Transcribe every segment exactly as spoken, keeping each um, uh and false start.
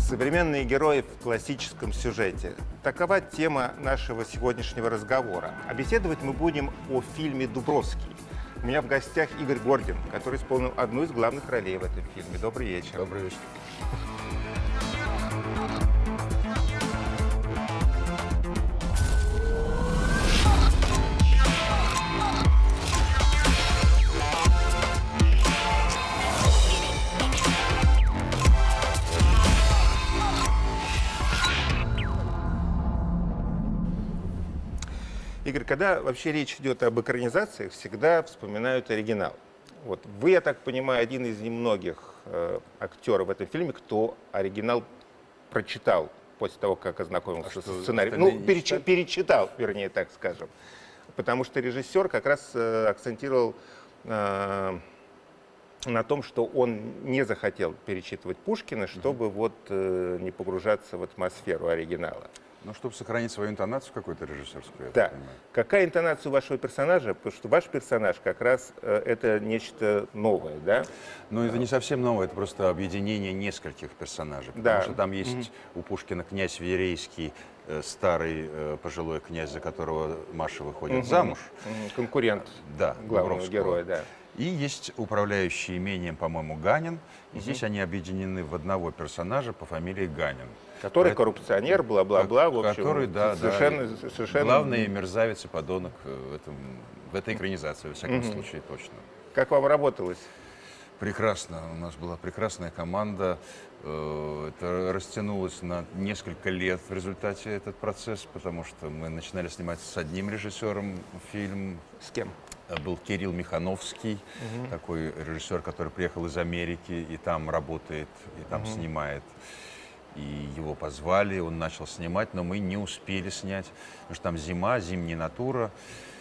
Современные герои в классическом сюжете. Такова тема нашего сегодняшнего разговора. А беседовать мы будем о фильме «Дубровский». У меня в гостях Игорь Гордин, который исполнил одну из главных ролей в этом фильме. Добрый вечер. Добрый вечер. Игорь, когда вообще речь идет об экранизациях, всегда вспоминают оригинал. Вот. Вы, я так понимаю, один из немногих э, актеров в этом фильме, кто оригинал прочитал после того, как ознакомился а со сценарием. Ну, переч... перечитал, вернее, так скажем. Потому что режиссер как раз э, акцентировал э, на том, что он не захотел перечитывать Пушкина, чтобы mm-hmm. вот, э, не погружаться в атмосферу оригинала. Ну, чтобы сохранить свою интонацию какую-то режиссерскую, я да. понимаю. Какая интонация у вашего персонажа? Потому что ваш персонаж как раз э, это нечто новое, да? Ну, это не совсем новое, это просто объединение нескольких персонажей. Потому да. что там есть mm-hmm. у Пушкина князь Верейский, э, старый э, пожилой князь, за которого Маша выходит mm-hmm. замуж. Mm-hmm. Конкурент да, главного героя, да. И есть управляющий имением, по-моему, Ганин. И mm-hmm. здесь они объединены в одного персонажа по фамилии Ганин. Который Поэтому, коррупционер, бла-бла-бла, в общем, который, да, совершенно, да, совершенно... главный мерзавец и подонок в, этом, в этой экранизации, во всяком mm-hmm. случае, точно. Как вам работалось? Прекрасно. У нас была прекрасная команда. Это растянулось на несколько лет в результате этот процесс, потому что мы начинали снимать с одним режиссером фильм. С кем? Был Кирилл Михановский, угу. такой режиссер, который приехал из Америки и там работает, и там угу. снимает. И его позвали, он начал снимать, но мы не успели снять, потому что там зима, зимняя натура,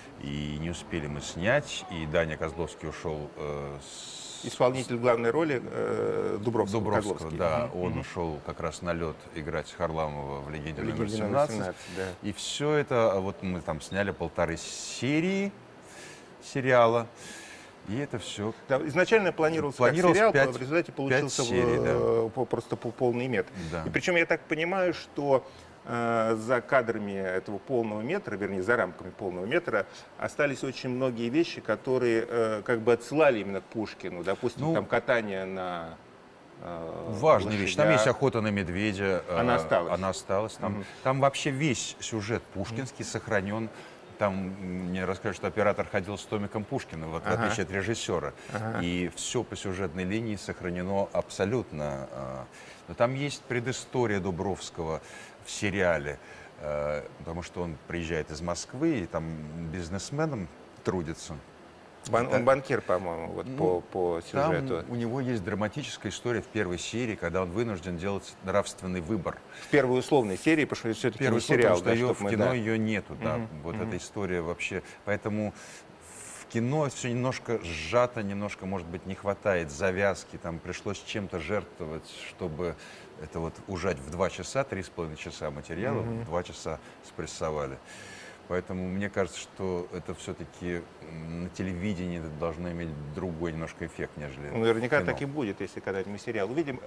и не успели мы снять. И Даня Козловский ушел э, с... Исполнитель главной роли э, Дубровского. Дубровского, да, он mm-hmm. ушел как раз на лед играть Харламова в «Легенде номер семнадцать». Да. И все это, вот мы там сняли полторы серии сериала. И это все. Да, изначально планировался, планировался как сериал, пять, в результате получился серий, в, да. просто полный метр. Да. И причем я так понимаю, что э, за кадрами этого полного метра, вернее, за рамками полного метра, остались очень многие вещи, которые э, как бы отсылали именно к Пушкину. Допустим, ну, там катание на... Э, Важная вещь. Там есть охота на медведя. Она осталась. Она осталась. Там, mm-hmm. там вообще весь сюжет пушкинский mm-hmm. сохранен. Там мне расскажут, что оператор ходил с томиком Пушкина, вот, ага. в отличие от режиссера. Ага. И все по сюжетной линии сохранено абсолютно. Но там есть предыстория Дубровского в сериале, потому что он приезжает из Москвы и там бизнесменом трудится. Бан, он банкир, по-моему, вот ну, по, по сюжету. Там у него есть драматическая история в первой серии, когда он вынужден делать нравственный выбор. В первой условной серии, потому что все-таки не сериал. Да, ее, в мы, кино да. ее нету, да, угу, вот угу. эта история вообще. Поэтому в кино все немножко сжато, немножко, может быть, не хватает завязки. Там пришлось чем-то жертвовать, чтобы это вот ужать в два часа, три с половиной часа материала, угу. в два часа спрессовали. Поэтому мне кажется, что это все-таки на телевидении это должно иметь другой немножко эффект, нежели ну, наверняка кино. Так и будет, если когда-нибудь мы сериал увидим.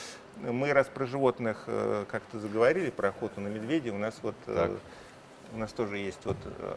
Мы раз про животных как-то заговорили, про охоту на медведя. У нас вот так. у нас тоже есть вот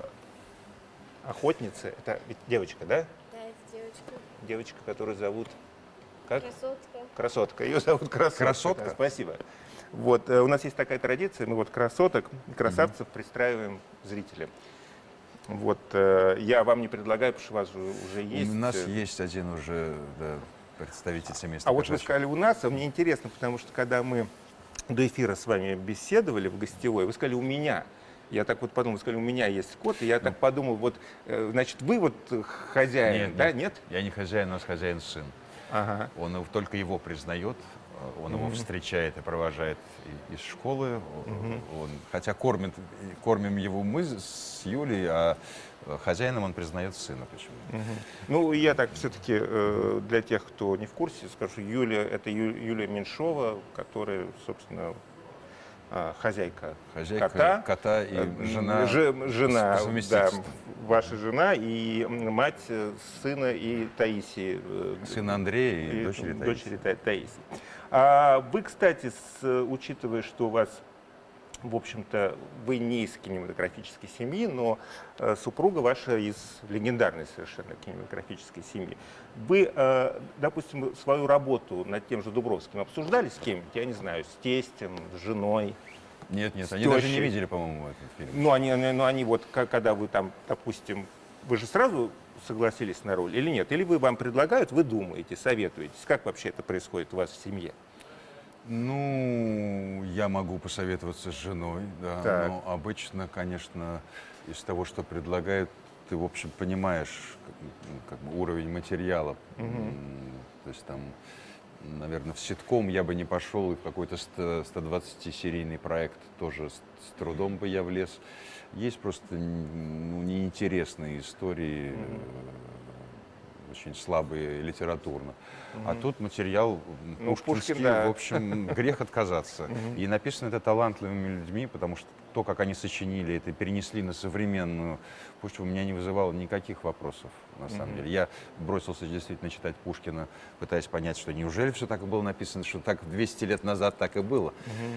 охотница. Это ведь девочка, да? Да, это девочка. Девочка, которую зовут как? Красотка. Красотка. Ее зовут Красотка. Красотка. Да, спасибо. Вот, у нас есть такая традиция, мы вот красоток, красавцев mm-hmm. пристраиваем зрителям. Вот, я вам не предлагаю, потому что у вас уже есть... У нас есть один уже да, представитель семейства. А вот вы сказали у нас, а мне интересно, потому что когда мы до эфира с вами беседовали в гостевой, вы сказали у меня. Я так вот подумал, вы сказали, у меня есть кот, и я ну. так подумал, вот, значит, вы вот хозяин, нет, да, нет? нет? Я не хозяин, у нас хозяин сын. Ага. Он только его признает. Он mm-hmm. его встречает и провожает из школы. Mm-hmm. он, хотя кормит, кормим его мы с Юлей, а хозяином он признает сына почему-то. Mm-hmm. Ну, я так все-таки э, для тех, кто не в курсе, скажу, Юля, это Ю, Юлия Меньшова, которая, собственно, э, хозяйка, хозяйка кота. кота и жена. Ж, жена, да, ваша жена и мать сына и Таисии. Сына Андрея и, и дочери Таисии. Дочери Таисии. А вы, кстати, с, учитывая, что у вас, в общем-то, вы не из кинематографической семьи, но э, супруга ваша из легендарной совершенно кинематографической семьи. Вы, э, допустим, свою работу над тем же Дубровским обсуждали с кем-нибудь, я не знаю, с тестем, с женой? Нет, нет, С они даже не тещей. видели, по-моему, этот фильм. Ну, они, они- ну, они вот, ка- когда вы там, допустим, вы же сразу согласились на роль или нет? Или вы вам предлагают, вы думаете, советуетесь? Как вообще это происходит у вас в семье? Ну, я могу посоветоваться с женой, да, Так. но обычно, конечно, из того, что предлагают, ты, в общем, понимаешь как, ну, как бы уровень материала. М, То есть там, наверное, в ситком я бы не пошел, и в какой-то сто двадцатисерийный проект тоже с, с трудом бы я влез. Есть просто н- ну, неинтересные истории, э, очень слабые литературно. А тут материал м, Ну, пушкинский, Пушкин, да. в общем, грех отказаться. И написано это талантливыми людьми, потому что то, как они сочинили это, перенесли на современную почву, у меня не вызывало никаких вопросов, на самом деле. Я бросился действительно читать Пушкина, пытаясь понять, что неужели все так и было написано, что так двести лет назад так и было.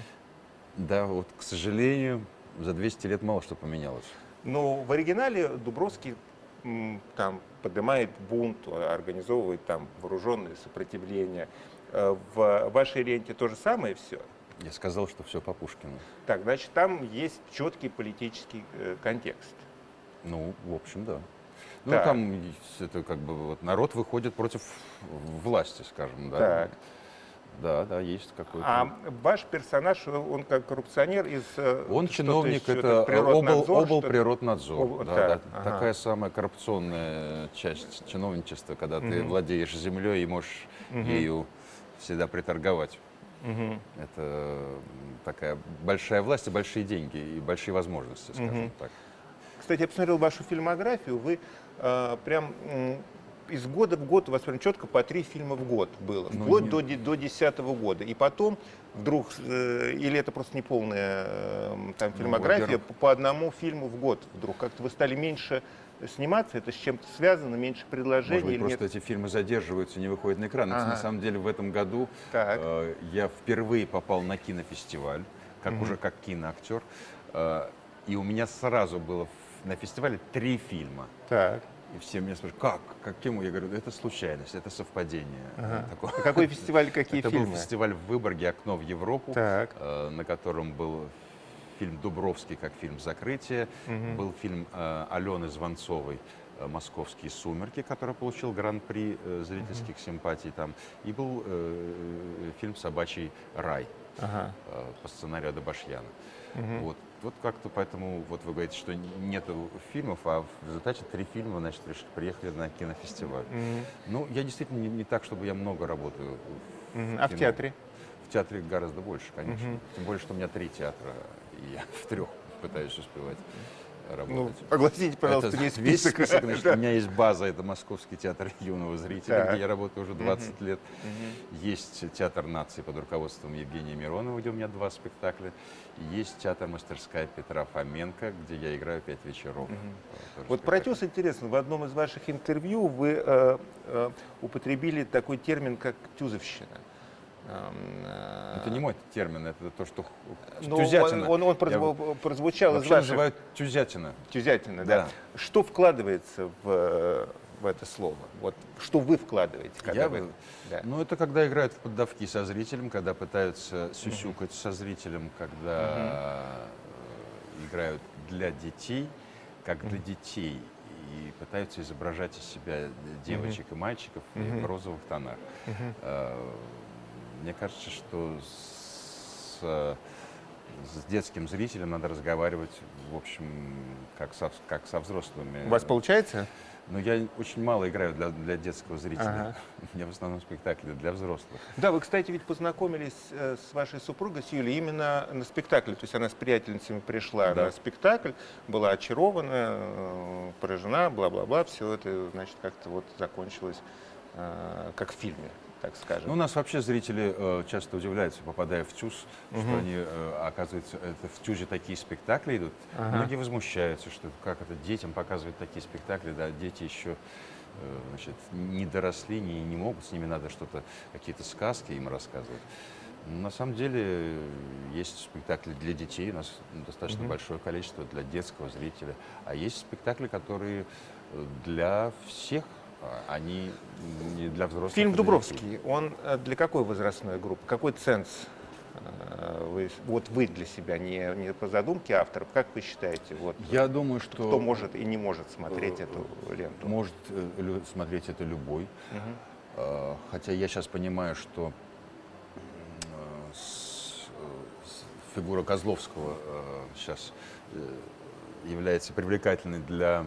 Да, вот, к сожалению, за двести лет мало что поменялось. Но в оригинале Дубровский м, там поднимает бунт, организовывает там вооруженное сопротивление. Э, В вашей ленте то же самое все? Я сказал, что все по Пушкину. Так, значит, там есть четкий политический э, контекст. Ну, в общем, да. Ну, Так. там есть это как бы вот народ выходит против власти, скажем, да. Так. Да, да, есть какой-то. А ваш персонаж, он как коррупционер из... э, Он что-то чиновник, из- это что-то обл, Природнадзор, обл что-то? природнадзор. Об- да, так, да. ага. Такая самая коррупционная часть чиновничества, когда ты владеешь землей и можешь ею всегда приторговать. Это м, такая большая власть и большие деньги, и большие возможности, скажем так. Кстати, я посмотрел вашу фильмографию, вы э, прям м, из года в год, у вас прям четко по три фильма в год было, Ну, вплоть не- до, де- до десятого года. И потом вдруг, э, или это просто неполная э, там, фильмография, во-первых- по, по одному фильму в год вдруг. Как-то вы стали меньше сниматься, это с чем-то связано, меньше предложений Может быть, или просто нет? эти фильмы задерживаются, не выходят на экран. Это, Ага. на самом деле в этом году Так. э, я впервые попал на кинофестиваль, как уже как киноактер. Э, и у меня сразу было в- на фестивале три фильма. Так. И все меня спрашивают, как? Каким? Я говорю, это случайность, это совпадение. Такое. А какой фестиваль, какие Это фильмы? был фестиваль в Выборге «Окно в Европу», Так. э, на котором был фильм «Дубровский» как фильм «Закрытие», был фильм э, Алены Звонцовой э, «Московские сумерки», который получил гран-при э, зрительских симпатий там, и был э, фильм «Собачий рай» Ага. э, по сценарию Адабашьяна. Вот. Вот как-то поэтому, вот вы говорите, что нету фильмов, а в результате три фильма, значит, приш- приехали на кинофестиваль. Ну, я действительно не, не так, чтобы я много работаю. в Мгм. А в кино. театре? В театре гораздо больше, конечно. Тем более, что у меня три театра, и я в трех пытаюсь успевать Ну, работать. огласите, пожалуйста, Это весь весь список. список, значит, у меня есть база, это Московский театр юного зрителя, Так. где я работаю уже двадцать лет. Есть театр нации под руководством Евгения Миронова, где у меня два спектакля. Есть театр мастерская Петра Фоменко, где я играю пять вечеров. э, тоже Вот про спектакль. «Тёс» интересно, в одном из ваших интервью вы э, э, употребили такой термин, как «тюзовщина». Эм, э, Это не мой термин, это то, что х- но тюзятина. Он, он, он Я прозву- прозвучал из Вообще ваших... называют тюзятина. Тюзятина, да. Да. Что вкладывается в, э, в это слово? Вот, что вы вкладываете, когда Я вы... бы- Да. Ну, это когда играют в поддавки со зрителем, когда пытаются сюсюкать со зрителем, когда э, играют для детей, как для детей, и пытаются изображать из себя девочек и мальчиков в розовых тонах. Э, Мне кажется, что с, э, с детским зрителем надо разговаривать, в общем, как со, как со взрослыми. У вас получается? Но я очень мало играю для, для детского зрителя. Ага. У меня в основном спектакли для взрослых. Да, вы, кстати, ведь познакомились э, с вашей супругой, с Юлей, именно на спектакле. То есть она с приятельницами пришла Да. на спектакль, была очарована, э, поражена, бла-бла-бла. Все это, значит, как-то вот закончилось э, как в фильме, так скажем. Ну, у нас вообще зрители э, часто удивляются, попадая в ТЮЗ, что они, э, оказывается, это в ТЮЗе такие спектакли идут. Ага. Многие возмущаются, что как это детям показывают такие спектакли, да, дети еще э, значит, не доросли, не, не могут, с ними надо что-то, какие-то сказки им рассказывать. На самом деле есть спектакли для детей, у нас достаточно Мгм. большое количество для детского зрителя, а есть спектакли, которые э, для всех, а они не для взрослых. Фильм и для детей. «Дубровский», он э, для какой возрастной группы? Какой ценз э, вы, вот вы для себя, не, не по задумке авторов, как вы считаете, вот, Я думаю, что кто может и не может смотреть э, эту ленту? может э, лю- смотреть это любой. Мгм. А, Хотя я сейчас понимаю, что э, с- э, с- фигура Козловского сейчас является привлекательной для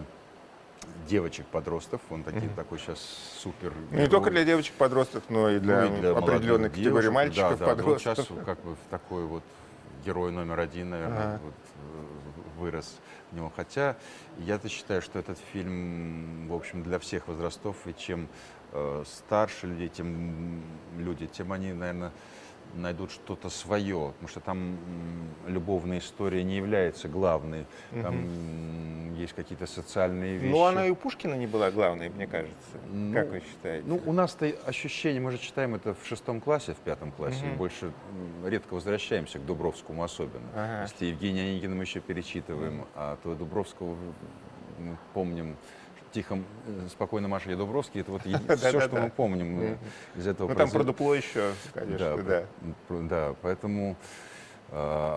девочек-подростков. Он таки, Мгм. такой сейчас супер. Ну, не только для девочек-подростков, но и для, Ну, и для определенной молодых категории девушек. мальчиков, Да, да. Вот сейчас подростков. как бы такой вот герой номер один, наверное, Ага. вот, э, вырос в него. Хотя я-то считаю, что этот фильм, в общем, для всех возрастов, и чем э, старше люди, тем люди, тем они, наверное, найдут что-то свое, потому что там м, любовная история не является главной, там м, есть какие-то социальные вещи. Ну, она и у Пушкина не была главной, мне кажется. Ну, Как вы считаете? Ну, у нас-то ощущение, мы же читаем это в шестом классе, в пятом классе, Мгм. и больше м, редко возвращаемся к Дубровскому особенно. Ага. Если Евгения Онегина мы еще перечитываем, а то Дубровского мы помним «Тихо, э, спокойно, Маша, я Дубровский», это вот все, Да-да-да. что мы помним э, из этого Ну, там про произведения. дупло еще, конечно, Да, да. про- да, поэтому, э,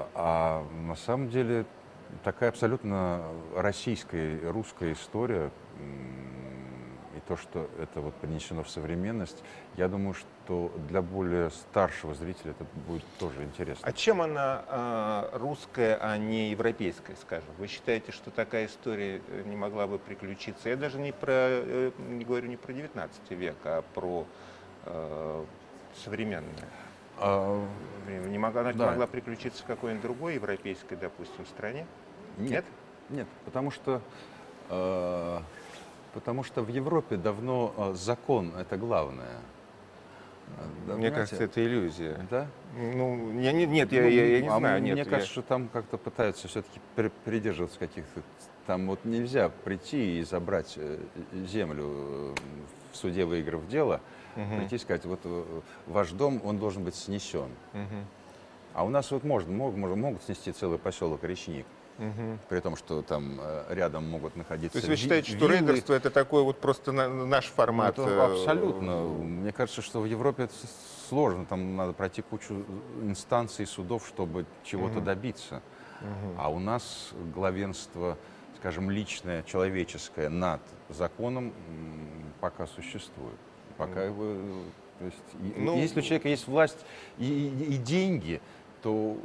а на самом деле такая абсолютно российская, русская история, м, и то, что это вот принесено в современность, я думаю, что для более старшего зрителя это будет тоже интересно. А чем она а, русская, а не европейская, скажем? Вы считаете, что такая история э, не могла бы приключиться? Я даже не про, э, не говорю не про девятнадцатый век, а про э, современное А, время. Не могла, она не Да. могла приключиться в какой-нибудь другой европейской, допустим, стране? Нет, нет, потому что, э, потому что в Европе давно э, закон это главное. Э, да, Мне понимаете? кажется, это иллюзия. Да? Ну, я не, нет, я, Ну, я, я не а знаю. Мне Нет, кажется, я- что там как-то пытаются все-таки придерживаться каких-то. Там вот нельзя прийти и забрать э, землю э, в суде, выиграв дело, Мгм. прийти и сказать, вот э, ваш дом, он должен быть снесен. Мгм. А у нас вот можно, могут, могут снести целый поселок Речник, Мгм. при том, что там э, рядом могут находиться То есть вы ви- считаете, что виллы. рейдерство это такой вот просто на- наш Ну, формат? это э, абсолютно. Мне кажется, что в Европе это с- сложно. Там надо пройти кучу инстанций, судов, чтобы чего-то Мгм. добиться. Мгм. А у нас главенство, скажем, личное, человеческое над законом м, пока существует. Пока Мгм. его, э, то есть, и- Ну, если у человека есть власть и, и- и деньги, то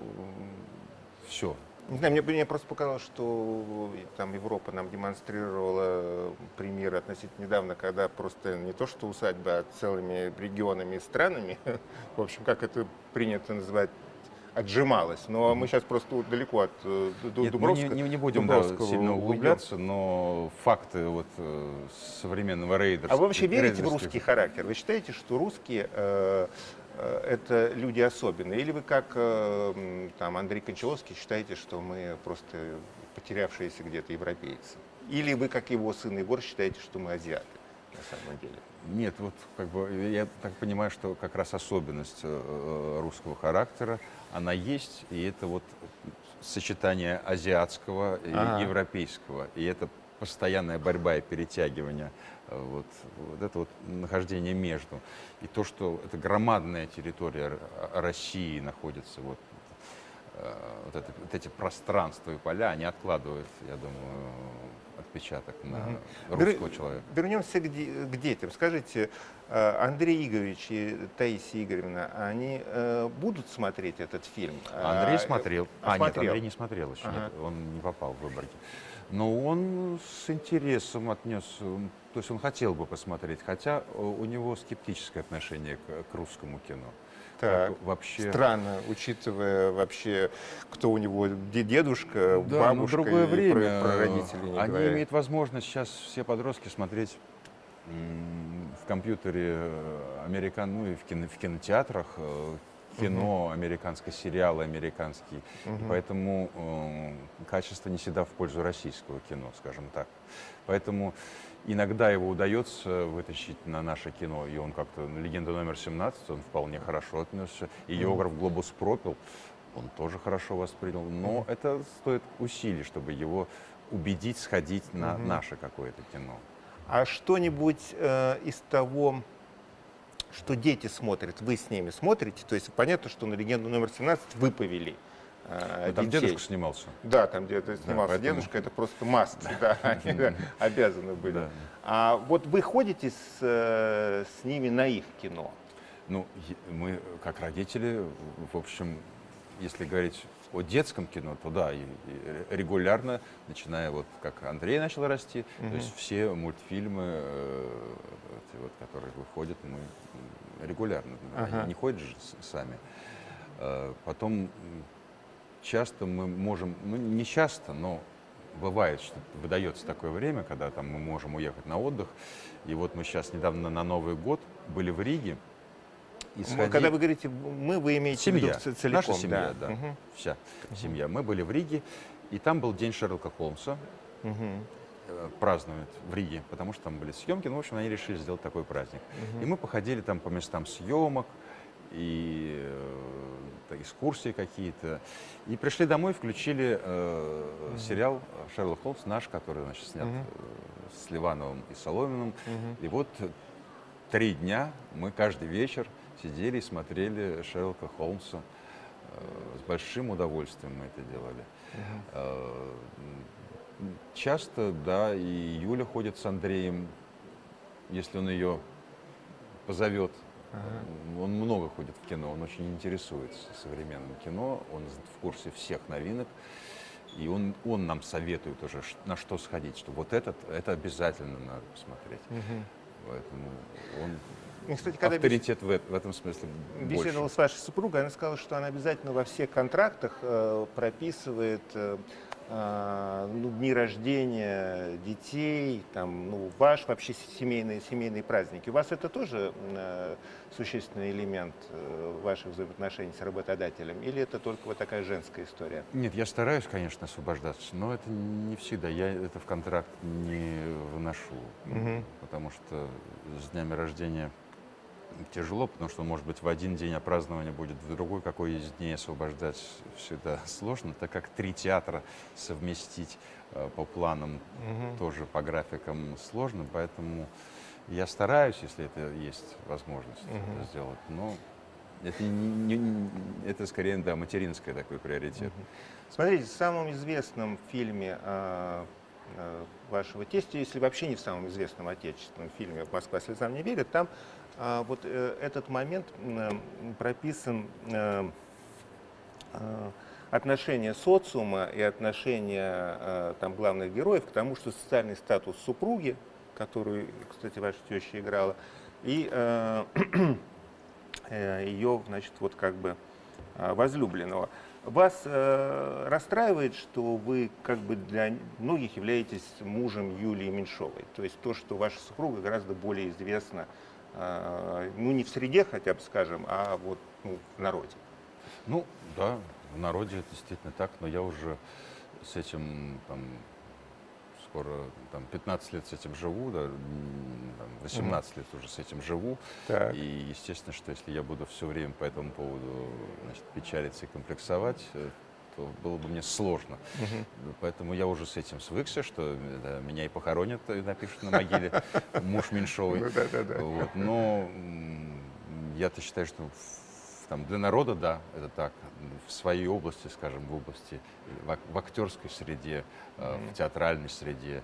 все. Не знаю, мне, мне просто показалось, что э, там Европа нам демонстрировала примеры относительно недавно, когда просто не то что усадьба, а целыми регионами и странами, в общем, как это принято называть, отжималась. Но мы сейчас просто вот далеко от э, Ду- Нет, мы не, Дубровска- не- не будем да, Дубровского сильно уйдем. углубляться, но факты вот, э, современного рейдерства. А вы вообще верите в рейдерских- русский характер? Вы считаете, что русские э, э, это люди особенные? Или вы, как э, м, там, Андрей Кончаловский, считаете, что мы просто потерявшиеся где-то европейцы? Или вы, как его сын Егор, считаете, что мы азиаты на самом деле? Нет, вот как бы я так понимаю, что как раз особенность э, русского характера, она есть, и это вот сочетание азиатского и Ага. европейского, и это постоянная борьба и перетягивание, э, вот, вот это вот нахождение между. И то, что это громадная территория Р- России находится, вот, э, вот, это- вот эти пространства и поля, они откладывают, я думаю, отпечаток на Мгм. русского Вер- человека. Вернемся к, де- к детям. Скажите, э, Андрей Игоревич и Таисия Игоревна, они э, будут смотреть этот фильм? Андрей А, смотрел. а, А, нет, смотрел. Андрей не смотрел еще. Ага. Нет, он не попал в Выборги. Но он с интересом отнес, м, то есть он хотел бы посмотреть, хотя э, у него скептическое отношение к, к русскому кино. Так. Как вообще. Странно, учитывая вообще, кто у него де- дедушка, Да, но бабушка другое и про- время. про, родителей не Они говоря. имеют возможность сейчас все подростки смотреть м, в компьютере э, американ, ну и в, кино- в кинотеатрах э, кино, американское, сериалы американские. И Мгм. поэтому э, качество не всегда в пользу российского кино, скажем так. Поэтому Иногда его удается вытащить на наше кино, и он как-то, «Легенда номер семнадцать», он вполне хорошо отнесся. И «Географ Глобус пропил», он тоже хорошо воспринял. Но mm-hmm. это стоит усилий, чтобы его убедить сходить на mm-hmm. наше какое-то кино. А что-нибудь э, из того, что дети смотрят, вы с ними смотрите? То есть понятно, что на «Легенду номер семнадцать» вы повели. Ну, там детей. Дедушка снимался. Да, там где-то снимался да, поэтому... дедушка, это просто маст, да, они обязаны были. А вот вы ходите с, с ними на их кино? Ну, мы, как родители, в общем, если говорить о детском кино, то да, и, и регулярно, начиная вот как Андрей начал расти, mm-hmm. то есть все мультфильмы, э, вот, которые выходят, мы регулярно, uh-huh. они не ходят же сами. Э, потом часто мы можем, ну не часто, но бывает, что выдается такое время, когда там мы можем уехать на отдых. И вот мы сейчас недавно на Новый год были в Риге. И сходили... Когда вы говорите «мы», вы имеете семья. в виду целиком? Наша семья, да, да угу. вся угу. семья. Мы были в Риге, и там был день Шерлока Холмса. Угу. Празднуют в Риге, потому что там были съемки. Ну, в общем, они решили сделать такой праздник. Угу. И мы походили там по местам съемок, и э, экскурсии какие-то. И пришли домой, включили э, uh-huh. сериал «Шерлок Холмс» наш, который, значит, снят uh-huh. э, с Ливановым и Соломиным. Uh-huh. И вот три дня мы каждый вечер сидели и смотрели Шерлока Холмса. Э, с большим удовольствием мы это делали. Uh-huh. э, часто, да, и Юля ходит с Андреем, если он ее позовет. Ага. Он много ходит в кино, он очень интересуется современным кино, он в курсе всех новинок, и он, он нам советует уже, на что сходить, что вот этот, это обязательно надо посмотреть. Угу. Поэтому он и, кстати, когда авторитет бес... в, в этом смысле беседовала больше. С вашей супругой, она сказала, что она обязательно во всех контрактах э, прописывает э, ну, дни рождения детей, там, ну, ваш вообще семейные, семейные праздники. У вас это тоже э, существенный элемент э, ваших взаимоотношений с работодателем? Или это только вот такая женская история? Нет, я стараюсь, конечно, освобождаться, но это не всегда. Я это в контракт не выношу, угу. потому что с днями рождения тяжело, потому что, может быть, в один день, а празднование будет в другой, какой из дней освобождать всегда сложно, так как три театра совместить э, по планам, угу. тоже по графикам сложно, поэтому я стараюсь, если это есть возможность угу. сделать, но это, не, не, это скорее, да, материнский такой приоритет. Угу. Смотрите, в самом известном фильме э, э, вашего тестя, если вообще не в самом известном отечественном фильме «Москва слезам не верит», там А, вот э, этот момент э, прописан э, э, отношение социума и отношение э, там, главных героев к тому, что социальный статус супруги, которую, кстати, ваша теща играла, и э, э, ее, значит, вот как бы э, возлюбленного. Вас э, расстраивает, что вы как бы для многих являетесь мужем Юлии Меньшовой? То есть то, что ваша супруга гораздо более известна, ну, не в среде, хотя бы, скажем, а вот ну, в народе. Ну, да, в народе это действительно так, но я уже с этим, там, скоро, там, пятнадцать лет с этим живу, да, восемнадцать mm-hmm. лет уже с этим живу, так. И, естественно, что если я буду все время по этому поводу, значит, печалиться и комплексовать, то было бы мне сложно. Угу. Поэтому я уже с этим свыкся, что да, меня и похоронят, и напишут на могиле муж Меньшовой. Ну, да, да, да. Вот. Но я-то считаю, что там, для народа, да, это так. В своей области, скажем, в области, в, в актерской среде, mm-hmm. в театральной среде,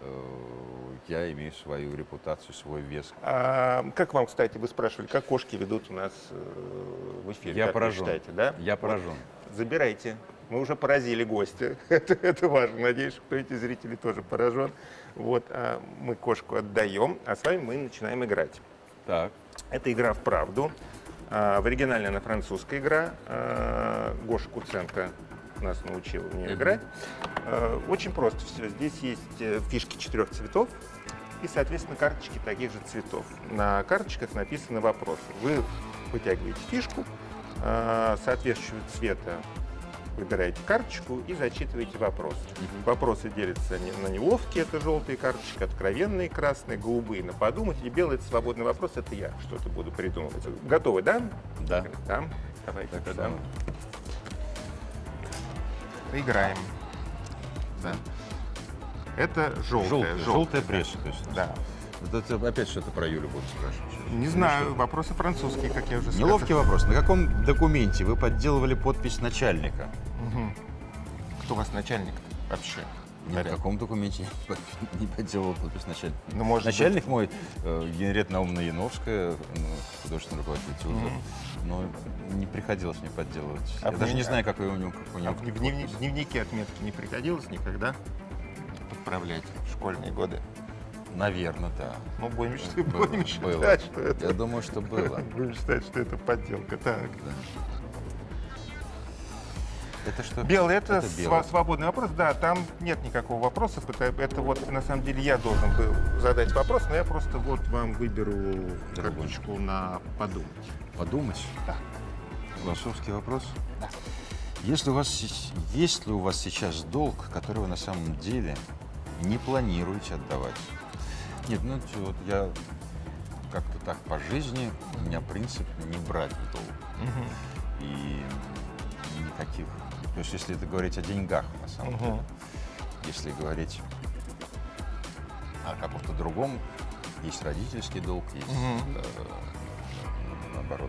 я имею свою репутацию, свой вес. А как вам, кстати, вы спрашивали, как кошки ведут у нас в эфире? Я как поражен. Вы считаете, да? Я поражен. Вот, забирайте. Мы уже поразили гостя. это, это важно. Надеюсь, что эти зрители тоже поражен. Вот, а мы кошку отдаем, а с вами мы начинаем играть. Так. Это игра в правду. А, в оригинале она французская игра. А, Гоша Куценко нас научил в нее играть. А, очень просто все. Здесь есть фишки четырех цветов и, соответственно, карточки таких же цветов. На карточках написаны вопросы. Вы вытягиваете фишку а, соответствующего цвета выбираете карточку и зачитываете вопрос. Вопросы делятся не- на неловкие, это желтые карточки, откровенные красные, голубые на подумать, и белый — это свободный вопрос, это я что-то буду придумывать. Готовы, да? Да. Да. Давайте Так тогда. что Играем. Да. Это желтая. желтая, желтая пресса. То есть. Да. Вот это опять что-то про Юлю будут спрашивать. Не знаю, вопросы французские, как я уже сказал. Неловкий вопрос. На каком документе вы подделывали подпись начальника? Кто у вас начальник вообще? Ни на каком документе не подделывал подпись начальника. Ну, может Начальник мой, э, Генриетта Наумовна Яновская, ну, художественный руководитель УЗО, но не приходилось мне подделывать. А Я в даже дневни- не знаю, какой у него, как у А него в днев- дневни- в дневнике отметки не приходилось никогда подправлять в школьные годы? Наверное, да. Ну, будем, считать- Было, будем было. считать, что это... Я думаю, что было. Будем считать, что это подделка. Так. Да. Это что? Белый — это, Это сва- белый. свободный вопрос. Да, там нет никакого вопроса. Это, это вот, на самом деле, я должен был задать вопрос, но я просто вот вам выберу карточку на подумать. Подумать? Да. Философский вопрос? Да. Если у вас, се- есть ли у вас сейчас долг, который вы на самом деле не планируете отдавать? Нет, ну это вот я как-то так по жизни, у меня принцип не брать в долг. И никаких... То есть если это говорить о деньгах, на самом Мгм. деле, если говорить о каком-то другом, есть родительский долг, есть Мгм. э, наоборот.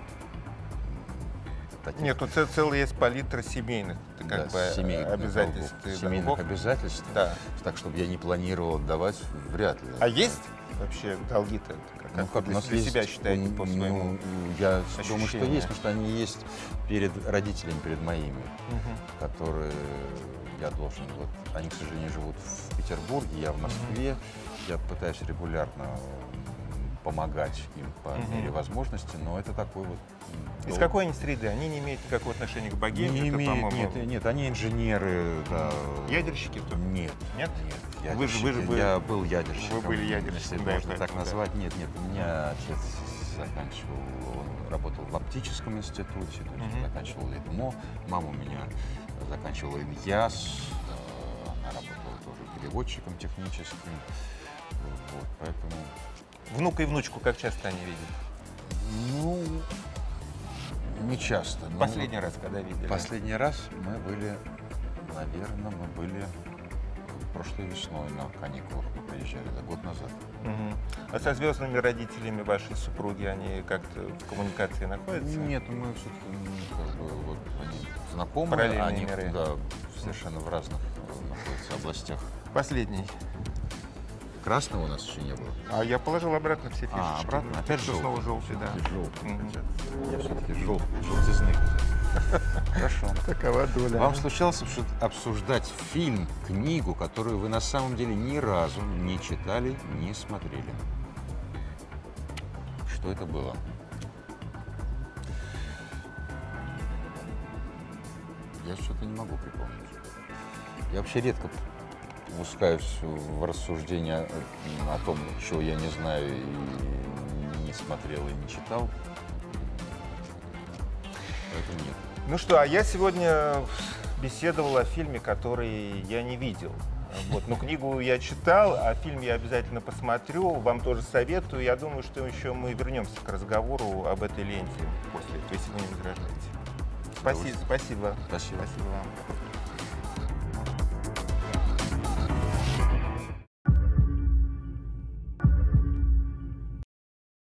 Таких, Нет, тут ц- целый есть палитра семейных как да, бы, семейных обязательств. долгов, и семейных долгов. обязательств. Да. Так, чтобы я не планировал отдавать, вряд ли. А есть вообще долги-то? Как, Ну, как как вы у нас для есть, себя считаете ну, по своему? ну, я думаю, что ощущению? есть, потому что они есть перед родителями, перед моими, Мгм. которые я должен, вот, они, к сожалению, живут в Петербурге, я в Москве, я пытаюсь регулярно м, помогать им по Мгм. мере возможности, но это такой вот... м, Из долг. какой они среды? Они не имеют никакого отношения к богеме? Не это, имеют, по-моему, нет, нет, они инженеры, да. Ядерщики тут? Нет. Нет? Нет. Вы же- вы же ядерщики. были- Я был ядерщиком. вы были ядерщиком, если да, можно так поэтому, да. назвать. Нет, нет, у меня отец заканчивал, он работал в оптическом институте, то есть Мгм. заканчивал ИТМО. Мама у меня заканчивала ИНЯС, э, она работала тоже переводчиком техническим. Вот, поэтому, Внука и внучку как часто они видят? ну, не часто. но Последний раз, когда видели? Последний раз мы были, наверное, мы были прошлой весной на каникулах, мы приезжали, да, год назад. Мгм. А со звездными родителями вашей супруги, они как-то в коммуникации находятся? Нет, мы все-таки, ну, как бы, вот, они знакомы, Параллельные они миры. да, совершенно в разных э, находятся областях. Последний. Красного у нас еще не было. А я положил обратно все фишечки. А, обратно? Так Опять что желтый? снова желтый, да. Все-таки желтый Мгм. хотят. Я все-таки жел, желтизны. Хорошо. Такова доля. Вам случалось обсу- обсуждать фильм, книгу, которую вы на самом деле ни разу не читали, не смотрели? Что это было? Я что-то не могу припомнить. Я вообще редко пускаюсь в рассуждения о, о том, чего я не знаю и не смотрел и не читал. Поэтому нет. Ну что, а я сегодня беседовал о фильме, который я не видел. Вот. Но книгу я читал, а фильм я обязательно посмотрю, вам тоже советую. Я думаю, что еще мы вернемся к разговору об этой ленте после этого, если вы не возражаете. Спасибо. Спасибо. Спасибо. Спасибо вам.